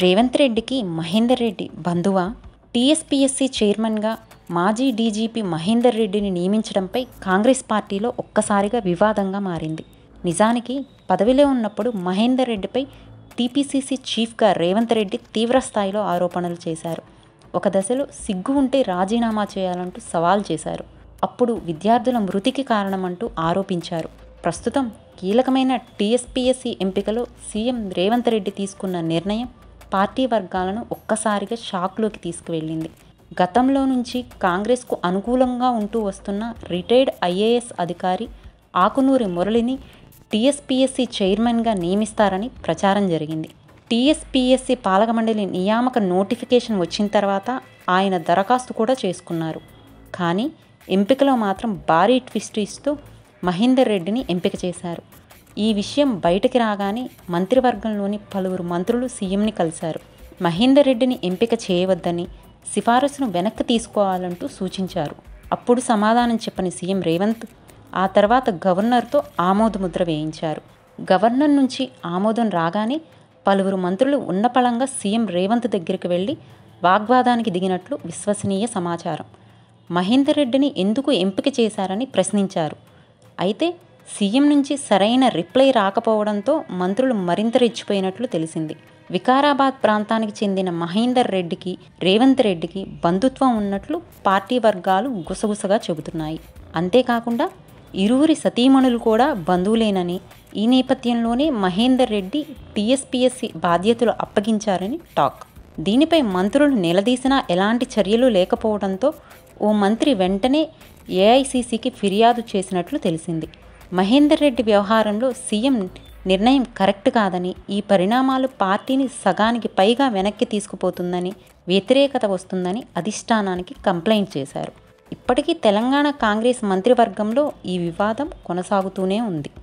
రేవంత్ రెడ్డికి మహేందర్ రెడ్డి బంధువా? టీఎస్పీఎస్సీ చైర్మన్గా మాజీ డీజీపీ మహేందర్ రెడ్డిని నియమించడంపై కాంగ్రెస్ పార్టీలో ఒక్కసారిగా వివాదంగా మారింది. నిజానికి పదవిలో ఉన్నప్పుడు మహేందర్ రెడ్డిపై టీపీసీసీ చీఫ్గా రేవంత్ రెడ్డి తీవ్రస్థాయిలో ఆరోపణలు చేశారు. ఒక దశలో సిగ్గు ఉంటే రాజీనామా చేయాలంటూ సవాల్ చేశారు. అప్పుడు విద్యార్థుల మృతికి కారణమంటూ ఆరోపించారు. ప్రస్తుతం కీలకమైన టీఎస్పీఎస్సీ ఎంపికలో సీఎం రేవంత్ రెడ్డి తీసుకున్న నిర్ణయం పార్టీ వర్గాలను ఒక్కసారిగా షాక్లోకి తీసుకువెళ్ళింది. గతంలో నుంచి కాంగ్రెస్కు అనుకూలంగా ఉంటూ వస్తున్న రిటైర్డ్ ఐఏఎస్ అధికారి ఆకునూరి మురళిని టీఎస్పీఎస్సీ చైర్మన్గా నియమిస్తారని ప్రచారం జరిగింది. టీఎస్పీఎస్సీ పాలకమండలి నియామక నోటిఫికేషన్ వచ్చిన తర్వాత ఆయన దరఖాస్తు కూడా చేసుకున్నారు. కానీ ఎంపికలో మాత్రం భారీ ట్విస్ట్ ఇస్తూ మహేందర్ రెడ్డిని ఎంపిక చేశారు. ఈ విషయం బయటికి రాగానే మంత్రివర్గంలోని పలువురు మంత్రులు సీఎంని కలిశారు. మహేందర్ రెడ్డిని ఎంపిక చేయవద్దని, సిఫారసును వెనక్కి తీసుకోవాలంటూ సూచించారు. అప్పుడు సమాధానం చెప్పని సీఎం రేవంత్ ఆ తర్వాత గవర్నర్తో ఆమోదముద్ర వేయించారు. గవర్నర్ నుంచి ఆమోదం రాగానే పలువురు మంత్రులు ఉన్నపళంగా సీఎం రేవంత్ దగ్గరికి వెళ్లి వాగ్వాదానికి దిగినట్లు విశ్వసనీయ సమాచారం. మహేందర్ రెడ్డిని ఎందుకు ఎంపిక చేశారని ప్రశ్నించారు. అయితే సీఎం నుంచి సరైన రిప్లై రాకపోవడంతో మంత్రులు మరింత రెచ్చిపోయినట్లు తెలిసింది. వికారాబాద్ ప్రాంతానికి చెందిన మహేందర్ రెడ్డికి రేవంత్ రెడ్డికి బంధుత్వం ఉన్నట్లు పార్టీ వర్గాలు గుసగుసగా చెబుతున్నాయి. అంతేకాకుండా ఇరువురి సతీమణులు కూడా బంధువులేనని, ఈ నేపథ్యంలోనే మహేందర్ రెడ్డి టీఎస్పీఎస్సీ బాధ్యతలు అప్పగించారని టాక్. దీనిపై మంత్రులు నిలదీసినా ఎలాంటి చర్యలు లేకపోవడంతో ఓ మంత్రి వెంటనే ఏఐసీసీకి ఫిర్యాదు చేసినట్లు తెలిసింది. మహేందర్ రెడ్డి వ్యవహారంలో సీఎం నిర్ణయం కరెక్ట్ కాదని, ఈ పరిణామాలు పార్టీని సగానికి పైగా వెనక్కి తీసుకుపోతుందని, వ్యతిరేకత వస్తుందని అధిష్టానానికి కంప్లైంట్ చేశారు. ఇప్పటికీ తెలంగాణ కాంగ్రెస్ మంత్రివర్గంలో ఈ వివాదం కొనసాగుతూనే ఉంది.